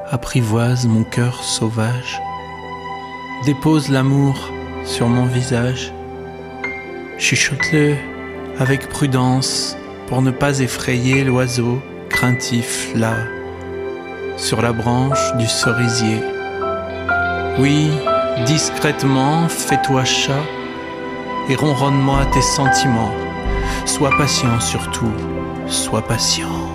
apprivoise mon cœur sauvage. Dépose l'amour sur mon visage. Chuchote-le avec prudence pour ne pas effrayer l'oiseau craintif là, sur la branche du cerisier. Oui, discrètement, fais-toi chat et ronronne-moi tes sentiments. Sois patient surtout, sois patient.